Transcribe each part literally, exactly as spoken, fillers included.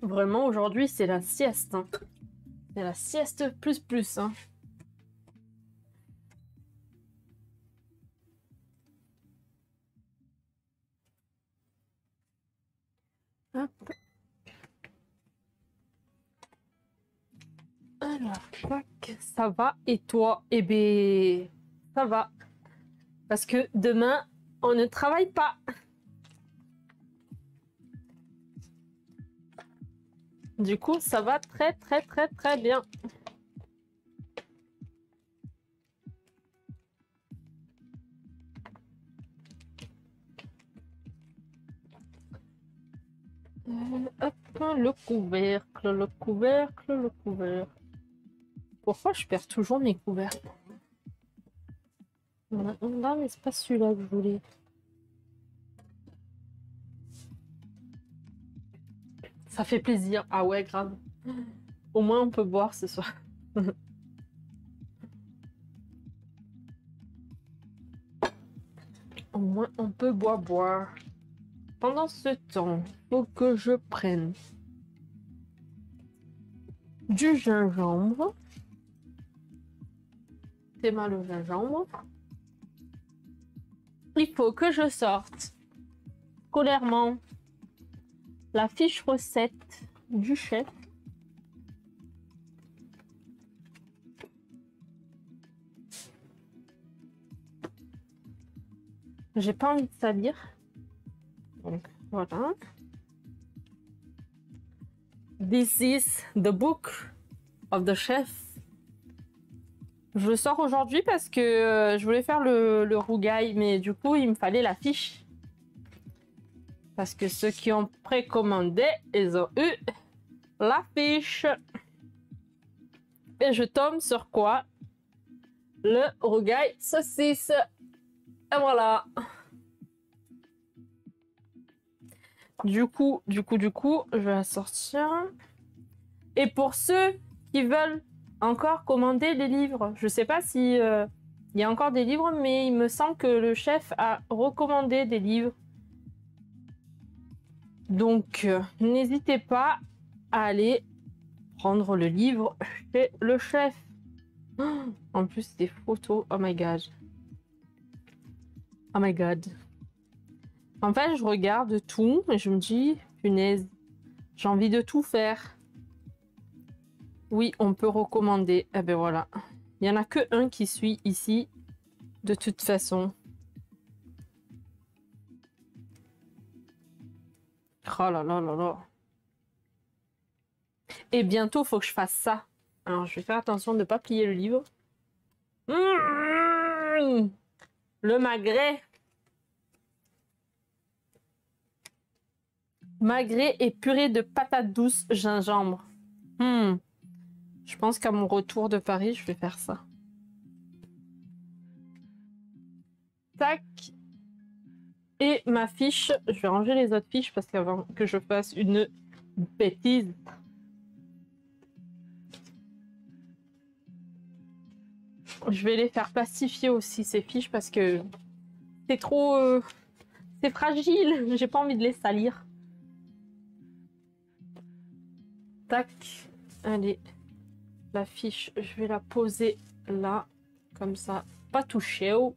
Vraiment, aujourd'hui, c'est la sieste. Hein. C'est la sieste plus plus. Hein. Hop. Alors, tac, ça va. Et toi? Eh bien, ça va. Parce que demain, on ne travaille pas. Du coup, ça va très, très, très, très bien. Euh, hop, le couvercle, le couvercle, le couvercle. Pourquoi je perds toujours mes couvercles? Là, mais c'est pas celui-là que je voulais. Ça fait plaisir. Ah ouais, grave. Au moins, on peut boire ce soir. Au moins, on peut boire, boire. Pendant ce temps, faut que je prenne du gingembre. C'est mal le gingembre. Il faut que je sorte scolairement la fiche recette du chef. J'ai pas envie de salir. Donc voilà. This is the book of the chef. Je le sors aujourd'hui parce que euh, je voulais faire le, le rougail, mais du coup, il me fallait la fiche. Parce que ceux qui ont précommandé, ils ont eu la fiche. Et je tombe sur quoi? Le rougail saucisse. Et voilà. Du coup, du coup, du coup, je vais la sortir. Et pour ceux qui veulent encore commander des livres, je sais pas si euh, il y a encore des livres, mais il me semble que le chef a recommandé des livres. Donc, euh, n'hésitez pas à aller prendre le livre chez le chef. Oh, en plus, des photos. Oh my god. Oh my god. En fait, je regarde tout et je me dis, punaise, j'ai envie de tout faire. Oui, on peut recommander. Eh ben voilà. Il n'y en a que un qui suit ici, de toute façon. Oh là là là là. Et bientôt, il faut que je fasse ça. Alors, je vais faire attention de ne pas plier le livre. Mmh, le magret. Magret et purée de patates douces gingembre. Mmh. Je pense qu'à mon retour de Paris, je vais faire ça. Tac. Et ma fiche, je vais ranger les autres fiches parce qu'avant que je fasse une bêtise. Je vais les faire plastifier aussi ces fiches parce que c'est trop... Euh, c'est fragile. J'ai pas envie de les salir. Tac. Allez. La fiche, je vais la poser là. Comme ça. Pas toucher. Oh.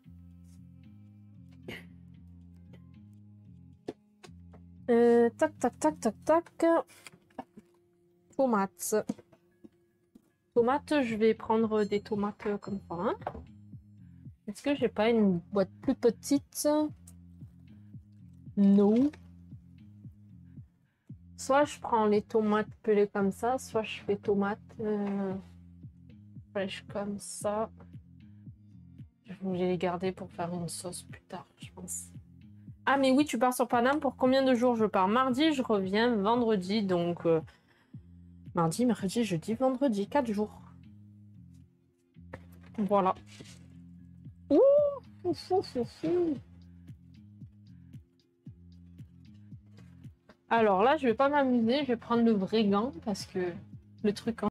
Euh, tac, tac, tac, tac, tac. Tomates. Tomates, je vais prendre des tomates comme ça. Hein. Est-ce que j'ai pas une boîte plus petite? Non. Soit je prends les tomates pelées comme ça, soit je fais tomates euh, fraîches comme ça. Je vais les garder pour faire une sauce plus tard, je pense. Ah mais oui, tu pars sur Paname, pour combien de jours je pars? Mardi, je reviens vendredi, donc euh, mardi, mercredi, jeudi, vendredi, quatre jours. Voilà. Ouh, ouf, ouf, ouf. Alors là, je vais pas m'amuser, je vais prendre le vrai gant parce que le truc en